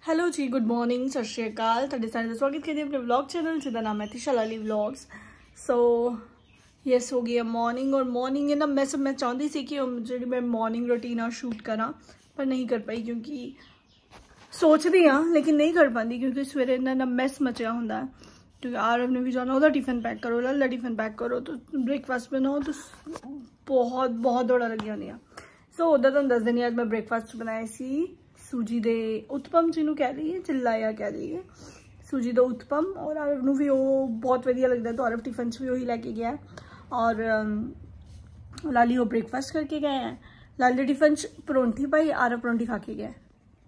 Hello जी, good morning, सत श्री अकाल। ਤੁਹਾਡੇ ਸਾਰੇ ਦਾ ਸਵਾਗਤ ਕਰਦੇ अपने व्लॉग चैनल ਜਿਹਦਾ नाम है तिशा लाली व्लॉग्स। सो यस हो गई है मॉर्निंग और मॉर्निंग है ना मैं चाहती सी कि जी मैं मॉर्निंग रूटीन आ शूट करा पर नहीं कर पाई क्योंकि सोचती हाँ लेकिन नहीं कर पाती क्योंकि सवेरे इन्ना मैस मचिया होंदा है क्योंकि आरव ने भी जाना, ਉਹਦਾ टिफिन पैक करो, लाला टिफिन पैक करो तो ब्रेकफास्ट बनाओ तो बहुत दौड़ा लगी होनी है। सो उधर तुम दस दिन आज मैं ब्रेकफास्ट बनाए सी सूजी दे उत्पम जिन्हों कह लीए चिल्लाया कह लीए सूजी दे उत्पम और आरव नूं भी वो बहुत वधिया लगता है तो आरव टिफिन च भी वही लैके गया और लाली वो ब्रेकफास्ट करके गए हैं। लाली टिफिन च परौंठी पाई, आरव परौंठी खा के गया।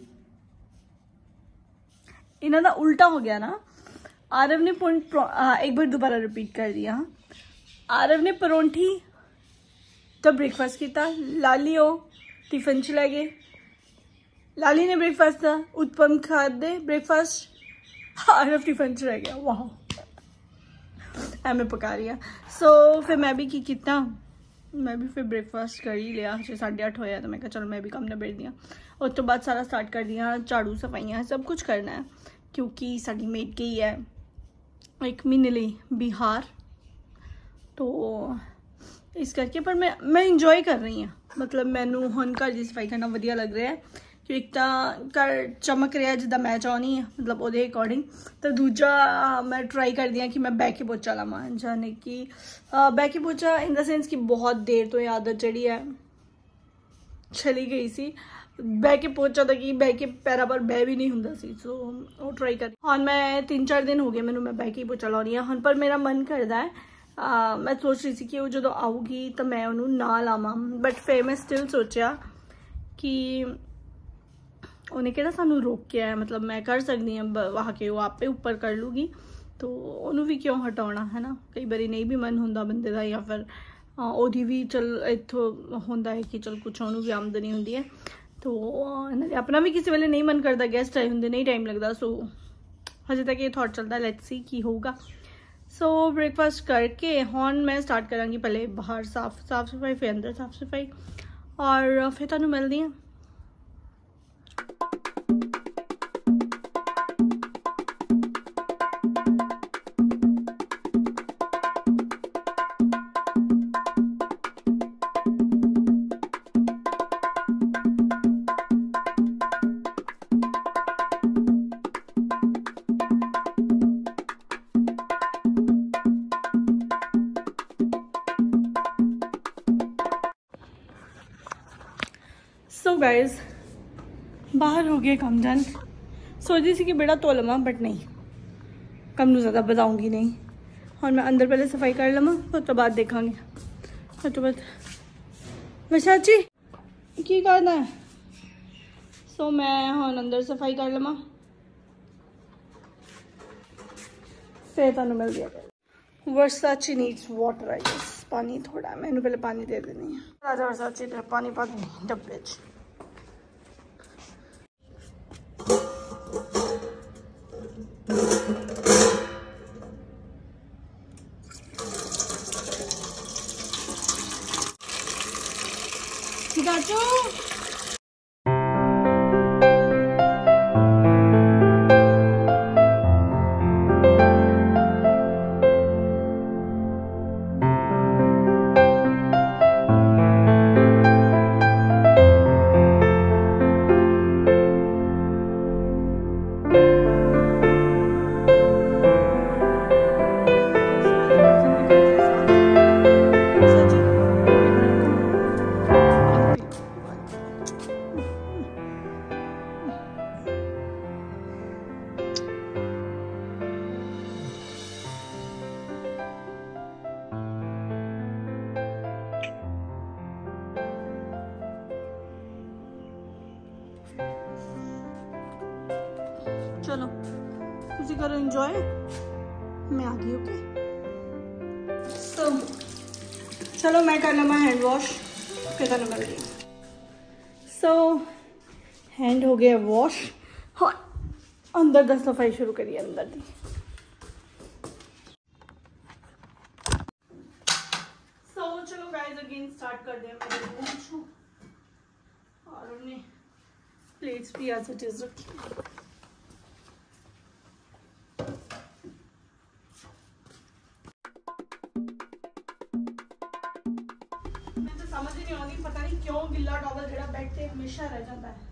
इन्हों का उल्टा हो गया ना, आरव ने एक बार दोबारा रिपीट कर दिया। आरव ने परौंठी जब ब्रेकफास्ट किया, लाली वो टिफिन च लै गए। लाली ने ब्रेकफास्ट था, उत्पम खा दे ब्रेकफास्ट, आरव टिफिन च रह गया। वाह एमें पका रही है। सो फिर मैं भी की किया, मैं भी फिर ब्रेकफास्ट कर ही लिया। 8:30 होया तो मैं कहा चलो मैं भी काम निबेड़ दिया। उस तो बाद सारा स्टार्ट कर दिया, झाड़ू सफाइयाँ सब कुछ करना है क्योंकि साड़ी मेड गई है एक महीने लिए बिहार तो इस करके। पर मैं इंजॉय कर रही हूँ, मतलब मैनू हुण घर की सफाई करना वधिया लग रहा है कि एक तो घर चमक रहा जिदा मैं चाहनी है मतलब वो अकॉर्डिंग, तो दूजा मैं ट्राई कर दी कि मैं बह के पोचा लावा, जाने कि बह के पोचा इन द सेंस कि बहुत देर तो ये आदत जी है चली गई सी। बह के पोचा तो कि बह के पैरों पर बह भी नहीं होंदा सी। सो वो ट्राई कर हाँ मैं 3-4 दिन हो गए मैनू मैं बह के पोचा लानी है हुण, पर मेरा मन करता है मैं सोच रही थी कि वो जो आऊगी तो मैं उन्होंने ना लावा, बट फिर मैं स्टिल सोचा कि उन्हें कहना सानू रोक के है, मतलब मैं कर सकती हूँ वहाँ के वो आपे ऊपर कर लूँगी तो उन्होंने भी क्यों हटाना है ना। कई बार नहीं भी मन होंदा बंदे का या फिर ओदी भी चल इतों होंदा है कि चल कुछ उन्होंने भी आमदनी होंदी है तो अपना भी किसी वेले नहीं मन करता, गेस्ट आए होंगे नहीं टाइम लगता। सो हजे तक ये थॉट चलता लेट्स सी की होगा। सो ब्रेकफास्ट करके हुण मैं स्टार्ट करांगी पहले बाहर साफ सफाई फिर अंदर साफ सफाई और फिर तुहानूं मिलदी हां। सो गाइज बाहर हो गए कम डन। सोची थी कि बेड़ा धो लवा बट नहीं, कम नू ज़्यादा बताऊँगी नहीं और मैं अंदर पहले सफाई कर लवा उस तो बाद देखांगे। उस तो बाद विशाची की करना है। सो मैं हुण अंदर सफाई कर लवा फिर तुहानूं मिल दिया। Versace needs water, I guess पानी थोड़ा, मैंने पहले पानी दे देनी है। राजा वर्साची पानी पा देनी डब्बे च। चलो तुसी करो एंजॉय, मैं आ गई। ओके सो चलो मैं कर लवा हैंड वॉश फिर तुहानूं मिल गई। सो हैंड हो गया वॉश, हाँ अंदर दा सफाई शुरू करिए अंदर दी। चलो गाइस अगेन स्टार्ट कर दें। मैं पूछूं और हमने प्लेट्स भी आज इट इज रखी। हमेशा रह जाता है।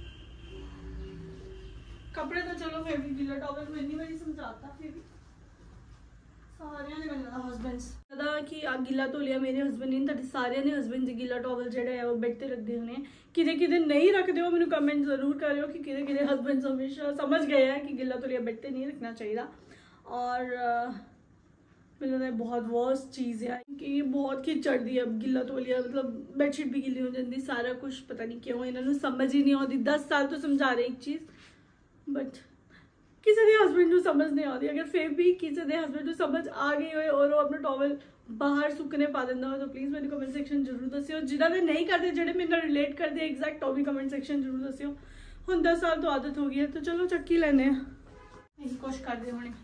कपड़े तो चलो फिर भी गिला टॉवल में नहीं मेरी समझाता, फिर भी सारे ने मिलना हस्बैंड्स पता कि गिला तो लिया मेरे हस्बैंड ने तो सारे ने हस्बैंड जी गिला टॉवल जेडे है वो बेड ते रखते होने किदे किदे नहीं रखते हो। मैंने कमेंट जरूर करो कि किदे किदे हस्बैंड्स हमेशा समझ गए हैं कि गिला तो लिया बेड ते नहीं रखना चाहिए। और मेरे लिए बहुत वर्स्ट चीज़ है कि ये बहुत ही चढ़ती है। अब गिला तो लिया मतलब बेडशीट भी गिली हो जाती, सारा कुछ पता नहीं क्यों इन्होंने समझ ही नहीं आती। 10 साल तो समझा रहे एक चीज़, बट किसी के हस्बैंड को समझ नहीं आती। अगर फिर भी किसी के हस्बैंड को समझ आ गई हो और वो अपना टॉवल बाहर सुकने पा देना हो तो प्लीज़ मेरे कमेंट सेक्शन जरूर दसियो। जिन्होंने नहीं करते जेडे मेरे नाल रिलेट करते एग्जैक्ट वो भी कमेंट सेक्शन जरूर दसियो। हुण 10 साल तो आदत हो गई है तो चलो चक्की लेने यही कुछ कर दे होने।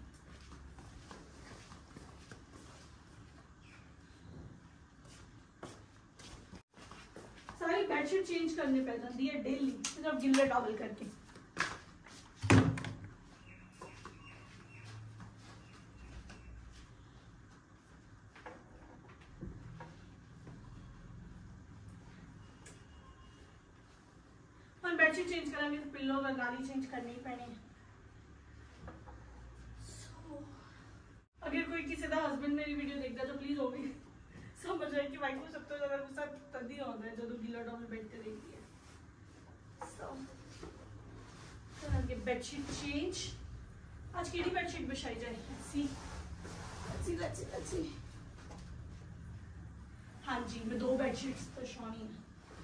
सारी बेडशीट चेंज करनी पड़ जाती है डेली सिर्फ गिल्ले टॉवल करके। और बेडशीट चेंज करेंगे तो पिल्लो का गाली चेंज करनी ही पैनी है। अगर कोई किसी का हस्बैंड मेरी वीडियो देखता तो प्लीज हो भी समझ जाए कि वाइफ को सब तो ज्यादा गुस्सा तभी आता है जब गिला टॉवल बेड पे देखती है। सो बेडशीट चेंज आज केड़ी बेडशीट बिछाई जाए। लेट्स सी हाँ जी मैं 2 बेडशीट्स बिछानी है।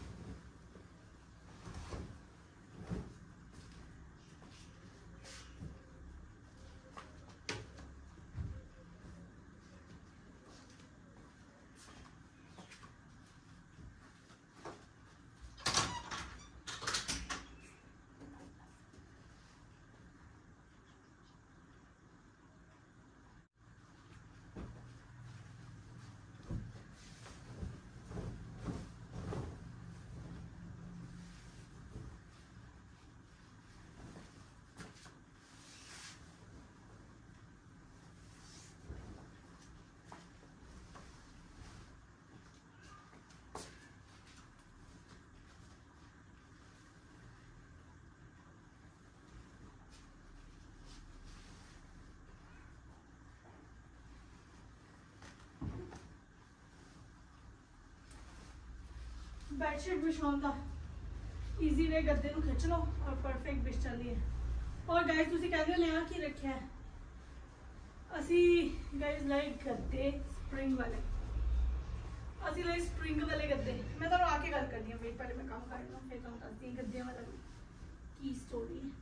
बेडशीट बिछाने का ईजी वे गद्दे ਨੂੰ खिंच लो और परफेक्ट बिछ जाती है। और गाइस तुसी कहते हो नया की रखा है असी गाइस लाइक गद्दे स्प्रिंग वाले असी लाइक स्प्रिंग वाले गद्दे। मैं तो आके गल करनी है वेट पहले मैं काम कर लूं फिर तुम दसती हूं गद्दे वाला की स्टोरी है।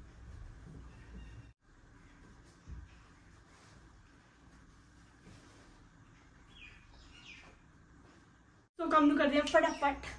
तो काम कर दिया फटाफट।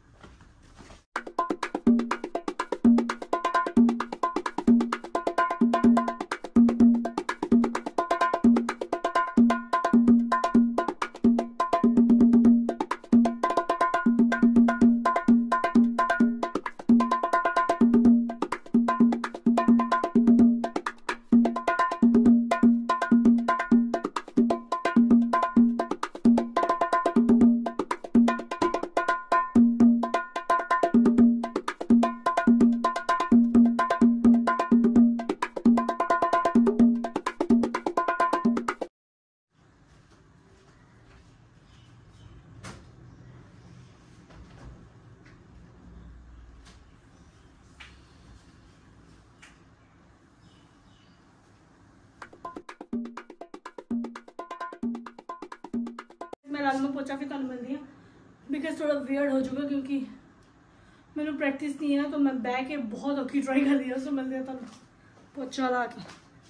मैं रात में पोचा भी तुम मिलती हूँ बिकॉज थोड़ा वियर्ड हो जाऊगा क्योंकि मैंने प्रैक्टिस नहीं है ना तो मैं बह के बहुत औखी ट्राई कर दिया। सो मिलती हूँ तुम पोचा ला के।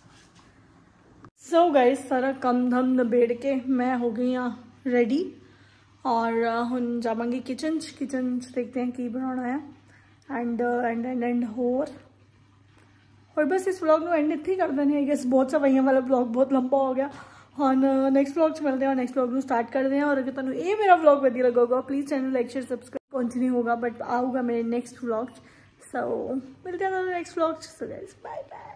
सो गाइस सारा कम धम नबेड़ के मैं हो गई हाँ रेडी और हम जावांगे किचन देखते हैं की बनाना है एंड और बस इस व्लॉग में एंड इतनी कर देने आई गेस। बहुत सफाइयां वाला व्लॉग बहुत लंबा हो गया। हम नैक्सट व्लॉग मिलते हैं नेक्स्ट व्लॉग स्टार्ट करते हैं। और अगर तुम ये मेरा व्लॉग वधिया लगा होगा please channel like share subscribe continue होगा बट आऊगा मेरे नेक्स्ट व्लॉग। सो मिलते हैं next vlog. So guys bye bye.